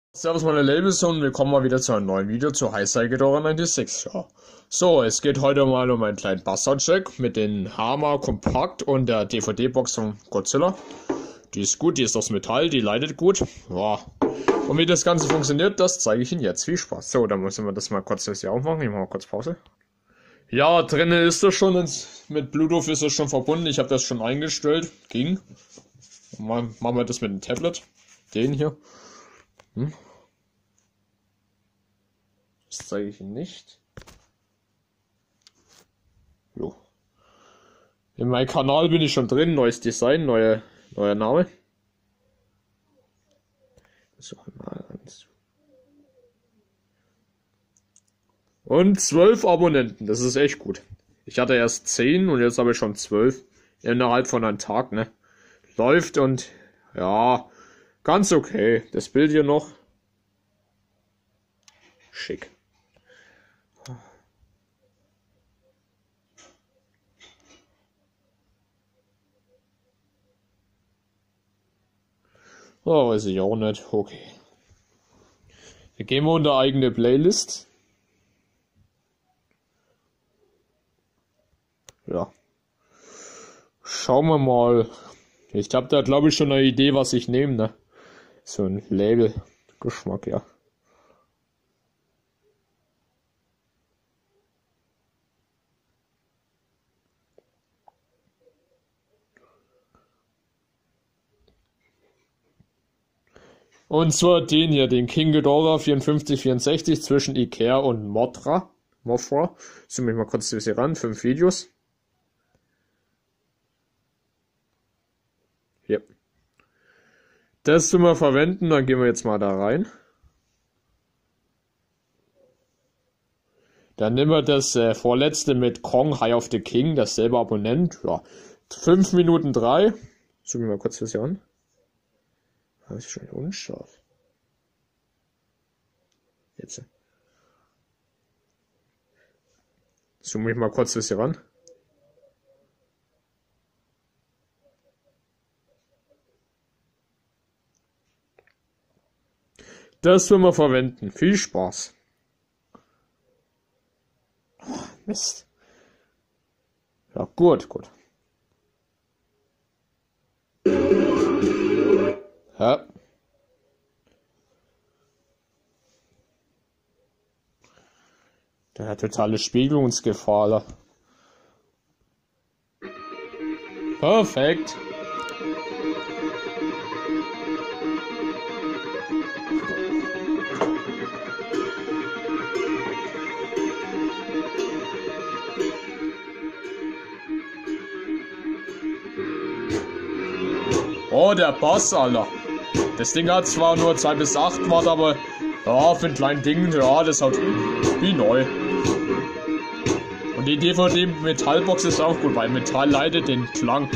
Servus meine Labels und willkommen mal wieder zu einem neuen Video zu Hi-Sci Ghidorah 96. Ja. So, es geht heute mal um einen kleinen Bastard-Check mit dem Hammer Kompakt und der DVD-Box von Godzilla. Die ist gut, die ist aus Metall, die leitet gut. Ja. Und wie das Ganze funktioniert, das zeige ich Ihnen jetzt. Viel Spaß. So, dann müssen wir das mal kurz hier aufmachen. Ich mache mal kurz Pause. Ja, drinnen ist das schon, mit Bluetooth ist das schon verbunden. Ich habe das schon eingestellt. Ging. Machen wir das mit dem Tablet. Den hier. Das zeige ich Ihnen nicht. Jo. In meinem Kanal bin ich schon drin. Neues Design, neuer Name. So, und 12 Abonnenten. Das ist echt gut. Ich hatte erst 10 und jetzt habe ich schon 12. Innerhalb von einem Tag, ne? Läuft und ja, ganz okay. Das Bild hier noch. Schick. Oh, weiß ich auch nicht. Okay. Hier gehen wir unter eigene Playlist. Ja. Schauen wir mal. Ich habe da glaube ich schon eine Idee, was ich nehme, ne? So ein Label-Geschmack, ja. Und zwar den hier, den King Ghidorah 5464 zwischen Ikea und Mothra. Zoom ich mal kurz hier ran, 5 Videos. Hier. Das tun wir verwenden, dann gehen wir jetzt mal da rein. Dann nehmen wir das vorletzte mit Kong High of the King, dasselbe Abonnent. Ja. 5 Minuten 3. Zoom ich mal kurz das hier an. Das ist schon unscharf. Jetzt. Zoom ich mal kurz das hier ran. Das werden wir verwenden. Viel Spaß. Oh, Mist. Ja, gut. Ja. Der hat totale Spiegelungsgefahr. Perfekt. Oh, der Bass, Alter. Das Ding hat zwar nur 2 bis 8 Watt, aber ja, für ein kleines Ding, ja, das haut wie neu. Und die DVD-Metallbox ist auch gut, weil Metall leitet den Klang.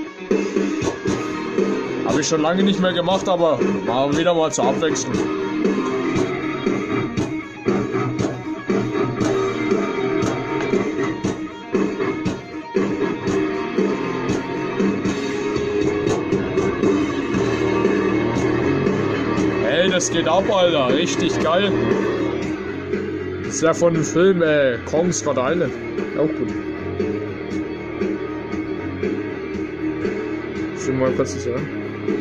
Habe ich schon lange nicht mehr gemacht, aber machen wir wieder mal zur Abwechslung. Das geht ab, Alter. Richtig geil. Das ist ja von dem Film Kong Skull Island. Auch gut. So, mal kurz das an.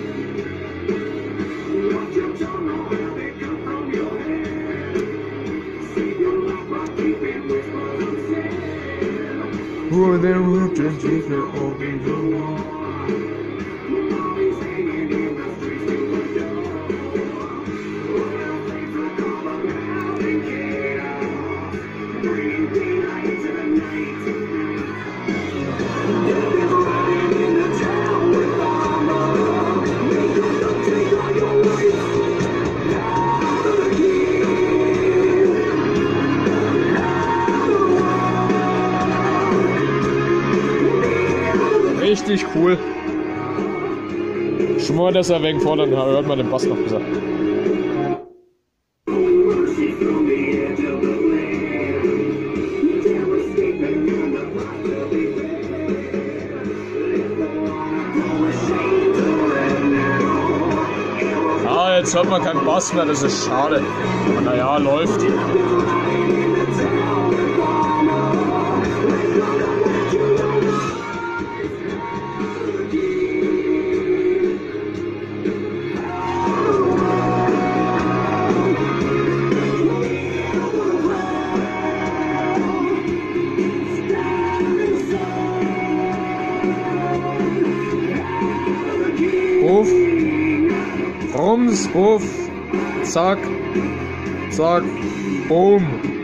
Richtig cool. Schon mal das ein wenig vor, dann hört man den Bass noch besser. jetzt hört man keinen Bass mehr, das ist schade. Aber naja, läuft. Ruf, Rums, Ruf, zack, zack, boom.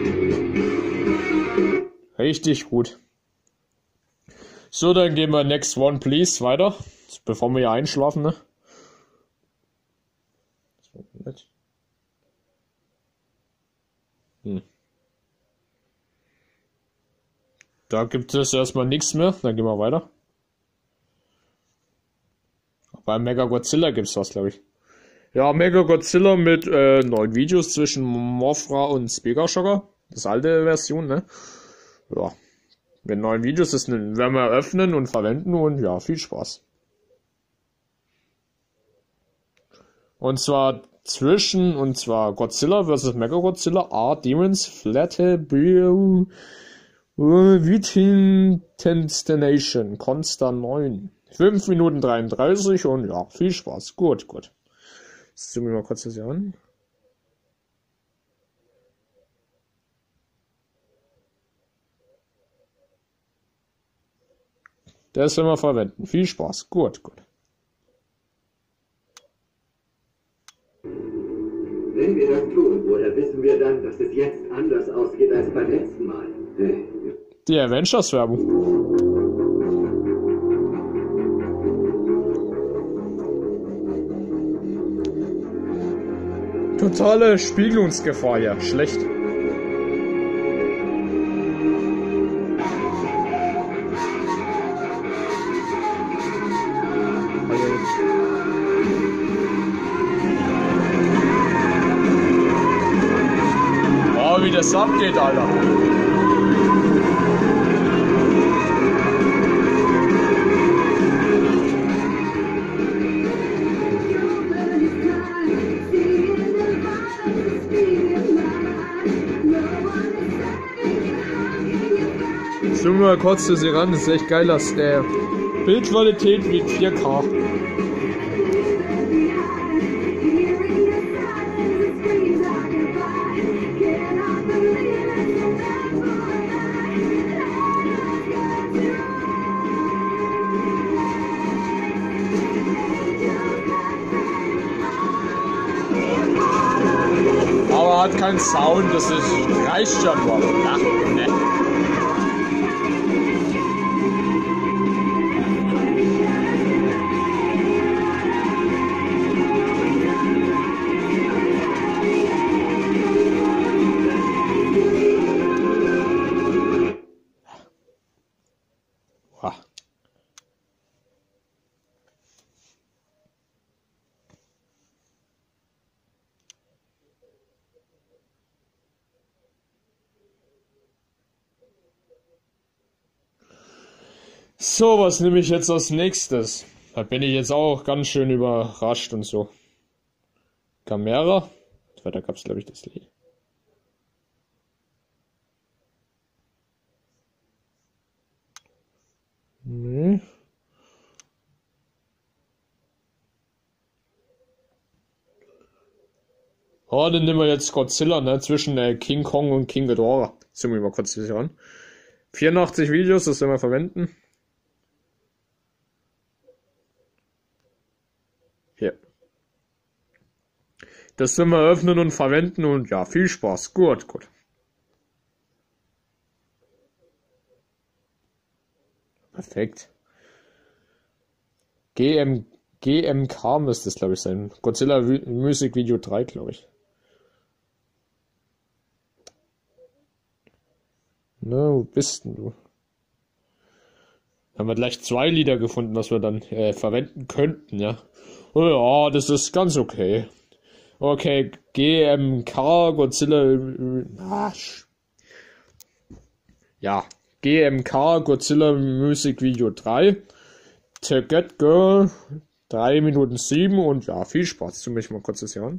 Richtig gut. So, dann gehen wir Next One Please weiter, bevor wir hier einschlafen, ne? Da gibt es erstmal nichts mehr, dann gehen wir weiter. Bei Mechagodzilla gibt es was, glaube ich. Ja, Mechagodzilla mit 9 Videos zwischen Mothra und Spegashocker. Das alte Version, ne? Ja. Mit 9 Videos, das werden wir öffnen und verwenden und ja, viel Spaß. Und zwar Godzilla vs. Mechagodzilla A Demons Flathead Within Destination Constant 9. 5 Minuten 33 und ja, viel Spaß. Gut, gut. Jetzt zoome ich mal kurz das hier an. Das werden wir verwenden. Viel Spaß. Gut, gut. Wenn wir das tun, woher wissen wir dann, dass es jetzt anders ausgeht als beim letzten Mal? Hey. Die Avengers-Werbung. Totale Spiegelungsgefahr, ja. Schlecht. Oh, wie das abgeht, Alter. Zoom mal kurz zu sie ran, das ist echt geil, dass der Bildqualität wie 4K. Aber hat keinen Sound, das reicht schon mal. Ja, ne? So, was nehme ich jetzt als nächstes? Da bin ich jetzt auch ganz schön überrascht und so. Gamera? Da gab es, glaube ich, das Lied. Nee. Oh, dann nehmen wir jetzt Godzilla, ne? Zwischen King Kong und King Ghidorah. Zoom wir mal kurz das hier an. 84 Videos, das werden wir verwenden. Hier. Das werden wir öffnen und verwenden und ja, viel Spaß. Gut, gut. Perfekt. GMK müsste es, glaube ich, sein. Godzilla Music Video 3, glaube ich. Na, wo bist denn du? Haben wir gleich 2 Lieder gefunden, was wir dann verwenden könnten, ja. Oh ja, das ist ganz okay. Okay, GMK, Godzilla... Ja, GMK, Godzilla Music Video 3. To Get Girl, 3 Minuten 7 und ja, viel Spaß. Zu mich mal kurz das hören.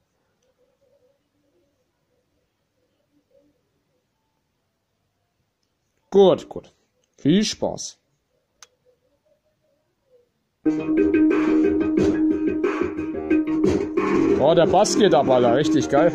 Gut, gut. Viel Spaß. Oh, der Bass geht aber da richtig geil.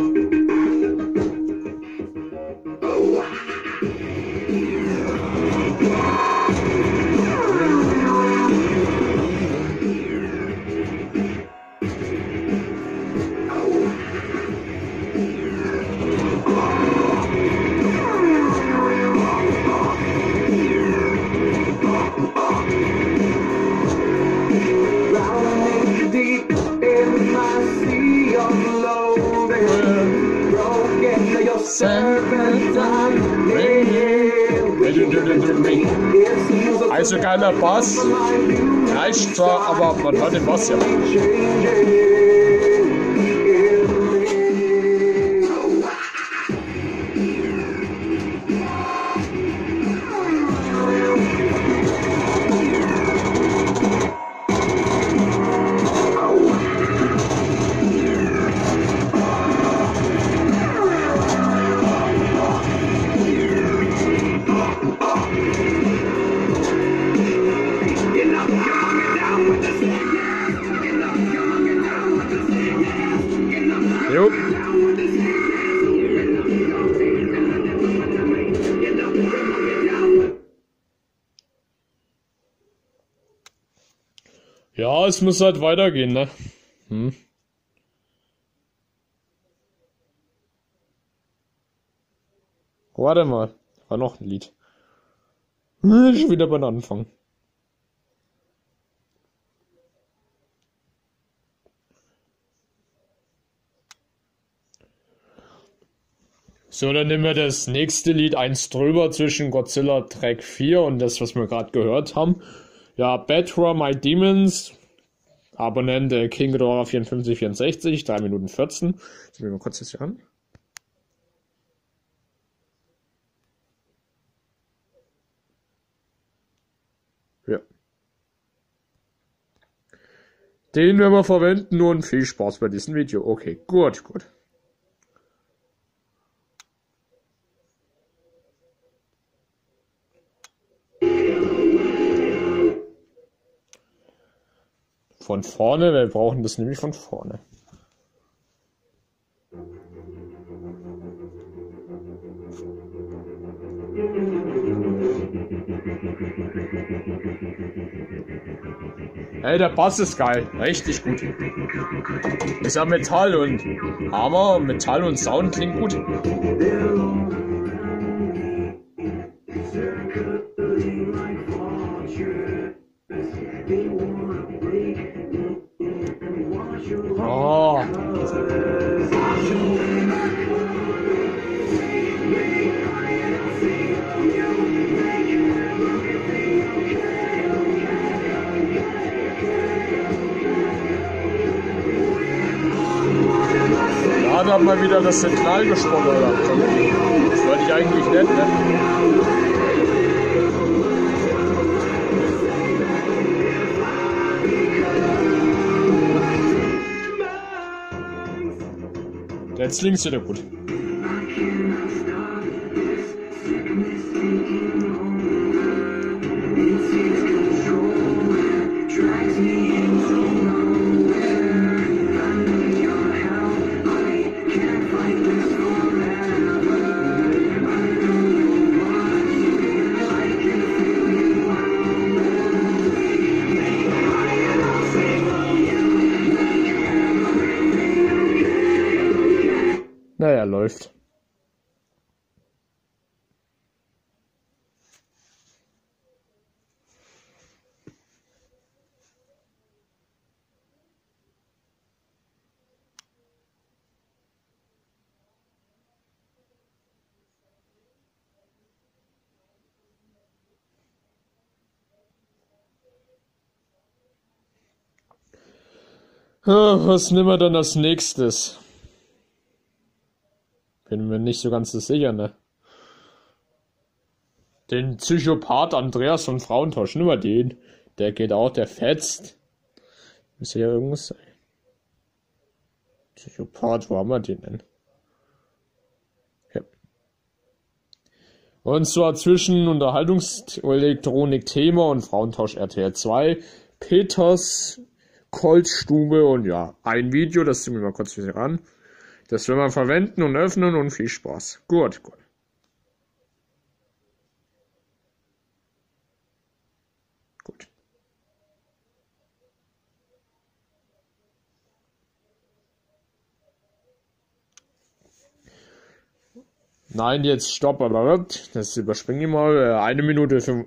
Also geiler Bass, reicht zwar, aber man hört den Bass ja. Jo. Ja, es muss halt weitergehen, ne? Warte mal, war noch ein Lied. Schon wieder beim Anfang. So, dann nehmen wir das nächste Lied eins drüber zwischen Godzilla Track 4 und das, was wir gerade gehört haben. Ja, Bedrock My Demons, Abonnent King Ghidorah 5464, 3 Minuten 14. Jetzt nehmen wir mal kurz das hier an. Ja. Den werden wir verwenden und viel Spaß bei diesem Video. Okay, gut, gut. Von vorne, wir brauchen das nämlich von vorne. Ey, der Bass ist geil, richtig gut. Ist ja Metall und Hammer, Metall und Sound klingt gut. Oh. Da hat mal wieder das Signal gesprungen, oder? Das wollte ich eigentlich nicht, ne? Jetzt links wieder gut. Naja, läuft. Was nehmen wir dann als nächstes? Bin mir nicht so ganz so sicher, ne? Den Psychopath Andreas von Frauentausch, nimm mal den. Der geht auch, der fetzt. Muss ja irgendwas sein. Psychopath, wo haben wir den denn? Ja. Und zwar zwischen Unterhaltungselektronik Thema und Frauentausch RTL 2, Peters Kolzstube und ja, ein Video, das ziehen wir mal kurz wieder ran. Das werden wir verwenden und öffnen und viel Spaß. Gut, gut. Gut. Nein, jetzt stopp, aber das überspringe ich mal. 1 Minute 5.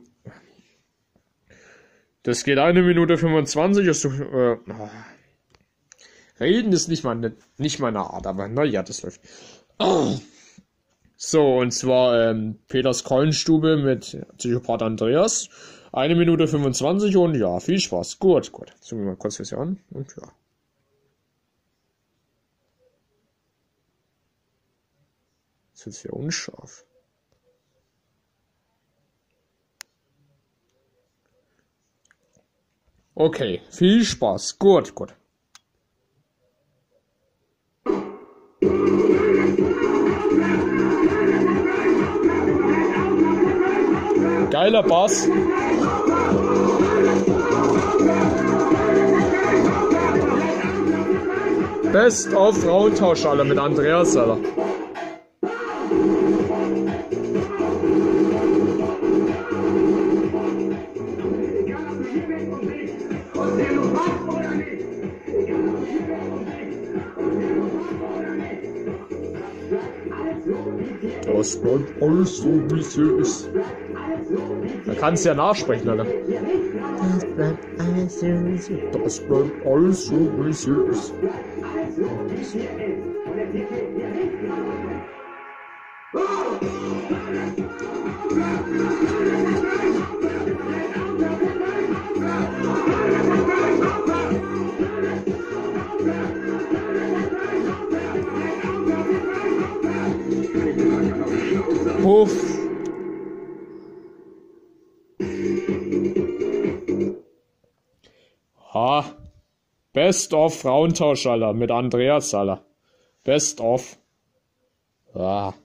Das geht 1 Minute 25. Reden ist nicht meine Art, aber naja, das läuft. So, und zwar Peters Keulenstube mit Psychopath Andreas. 1 Minute 25 und ja, viel Spaß. Gut, gut. Zoom wir mal kurz das hier an und ja. Das ist jetzt hier unscharf. Okay, viel Spaß. Gut, gut. Geiler Bass. Best of Frauentausch alle mit Andreas, Alter. Das bleibt alles so, wie es ist. Da kannst du ja nachsprechen, Alter. Das bleibt alles so, wie es ist. Das bleibt alles so, wie es ist. Puff. Ha. Best of Frauentausch, Alter, mit Andreas, Alter. Best of. Ah.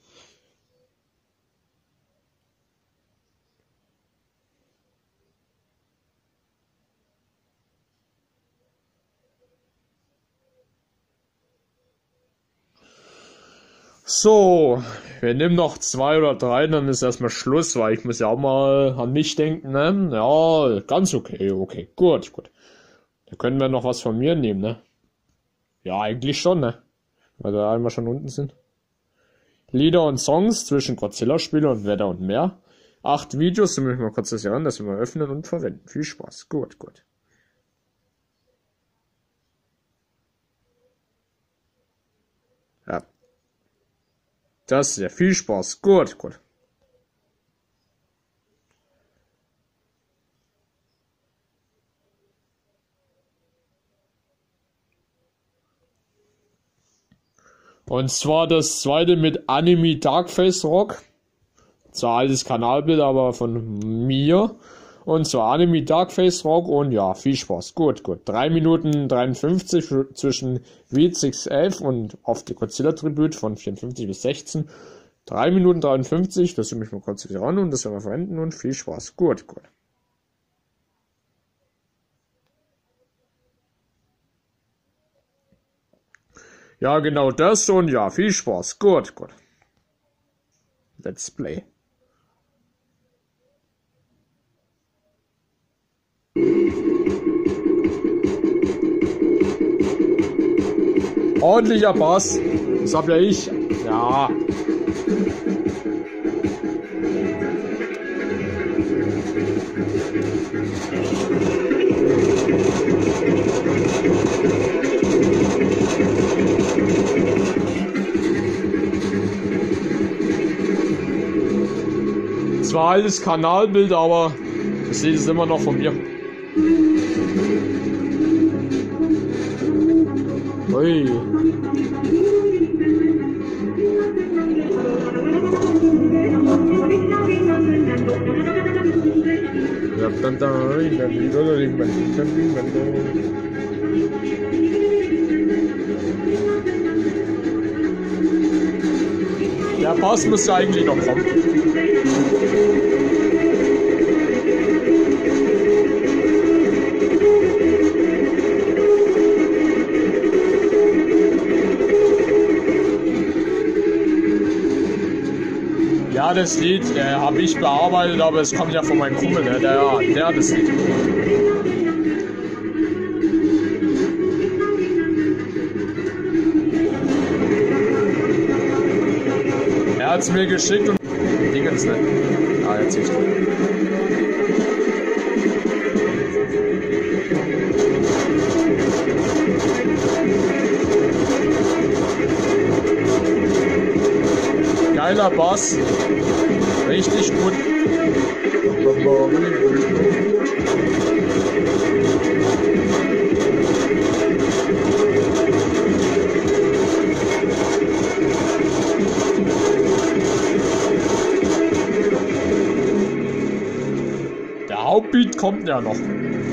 So, wir nehmen noch 2 oder 3, dann ist erstmal Schluss, weil ich muss ja auch mal an mich denken, ne? Ja, ganz okay, okay, gut, gut. Da können wir noch was von mir nehmen, ne? Ja, eigentlich schon, ne? Weil wir einmal schon unten sind. Lieder und Songs zwischen Godzilla-Spiele und Wetter und mehr. 8 Videos, dann müssen wir mal kurz das hier ran, dass wir mal öffnen und verwenden. Viel Spaß, gut, gut. Ja. Das ist ja viel Spaß. Gut, gut. Und zwar das zweite mit Anime Darkface Rock. Zwar altes Kanalbild, aber von mir. Und zwar Anime Darkface Rock und ja, viel Spaß. Gut, gut. 3 Minuten 53 zwischen Beat 611 und auf die Godzilla-Tribut von 54 bis 16. 3 Minuten 53, das nehme ich mal kurz wieder ran und das werden wir verwenden und viel Spaß. Gut, gut. Ja, genau das und ja, viel Spaß. Gut, gut. Let's play. Ordentlicher Bass. Das hab ja ich. Ja. Zwar altes Kanalbild, aber ich sehe es immer noch von mir. Ui. Ja, dann Der Bass müsste eigentlich noch kommen. Ja, das Lied habe ich bearbeitet, aber es kommt ja von meinem Kumpel, ne? Der hat das Lied. Er hat es mir geschickt und Dingens nicht. Ah, jetzt nicht. Geiler Bass. Richtig gut. Der Hauptbeat kommt ja noch.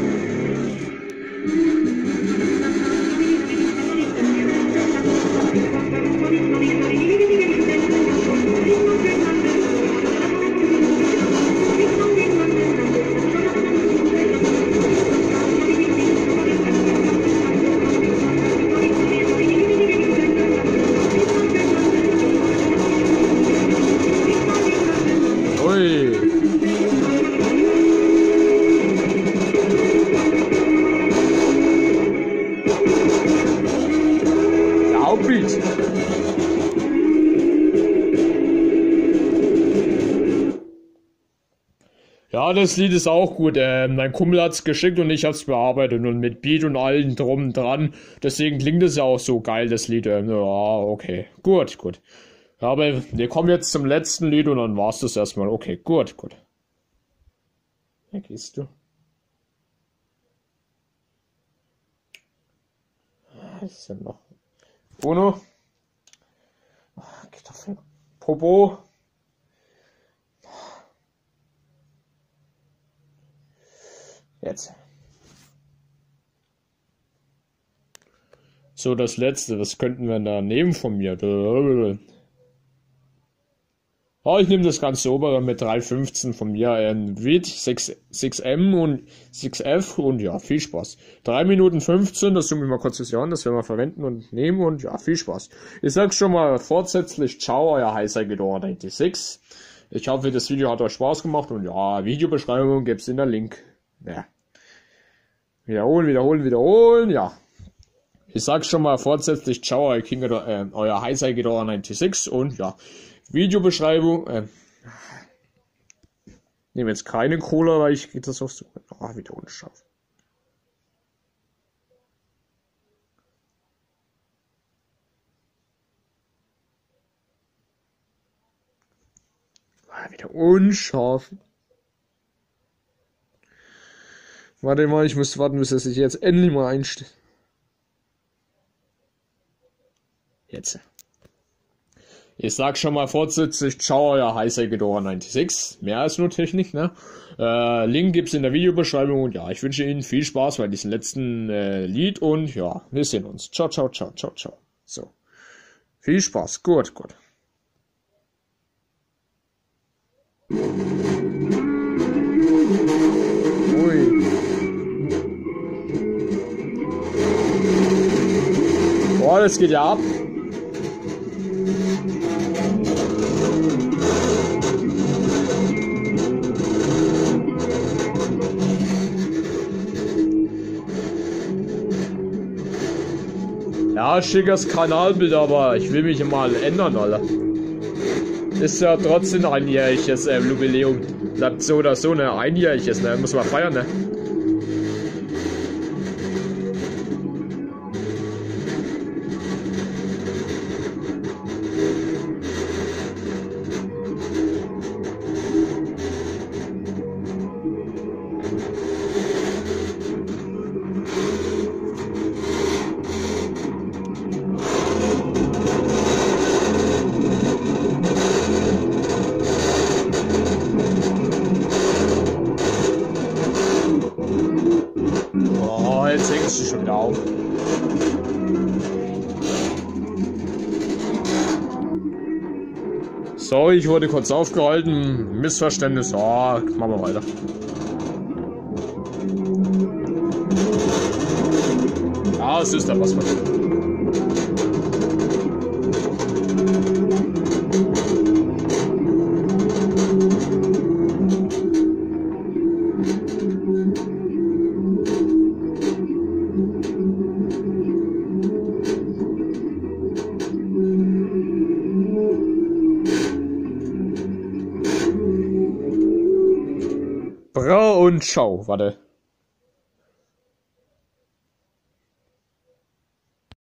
Ja, das Lied ist auch gut. Mein Kumpel hat es geschickt und ich habe es bearbeitet und mit Beat und allen drum und dran. Deswegen klingt es ja auch so geil, das Lied. Ja, okay. Gut, gut. Aber wir kommen jetzt zum letzten Lied und dann war's das erstmal. Okay, gut, gut. Da gehst du. Was ist denn noch? Bruno? Kartoffeln. Popo. Jetzt. So, das letzte. Was könnten wir da nehmen von mir? Oh, ich nehme das ganze obere mit 3,15 von mir. Wit 6M und 6F und ja, viel Spaß. 3 Minuten 15, das zoome ich mal kurz das Jahr an, das werden wir verwenden und nehmen und ja, viel Spaß. Ich sag schon mal fortsätzlich, ciao, euer heißer Gedauer 96. Ich hoffe, das Video hat euch Spaß gemacht und ja, Videobeschreibung gibt's in der Link. Ja. Wiederholen, wiederholen, wiederholen, ja. Ich sag schon mal fortsätzlich, ciao, euer heißer Gedauer 96 und ja, Videobeschreibung, nehme jetzt keine Cola, weil ich geht das auch so, wieder unscharf. Wieder unscharf. Warte mal, ich muss warten, bis er sich jetzt endlich mal einstellt. Jetzt. Ich sag schon mal fortsätzlich, ciao, euer heißer Gedauer 96. Mehr als nur Technik, ne? Link gibt's in der Videobeschreibung und ja, ich wünsche Ihnen viel Spaß bei diesem letzten Lied und ja, wir sehen uns. Ciao, ciao, ciao, ciao, ciao. So. Viel Spaß. Gut, gut. Ui. Boah, das geht ja ab. Ja, schickes Kanalbild, aber ich will mich mal ändern, Alter. Ist ja trotzdem ein einjähriges Jubiläum. Bleibt so oder so, ne? Einjähriges, ne? Muss man feiern, ne? Oh, jetzt hängst du schon wieder auf. Sorry, ich wurde kurz aufgehalten. Missverständnis. Ja, machen wir weiter. Ja, es ist da was. Bra und Schau, warte.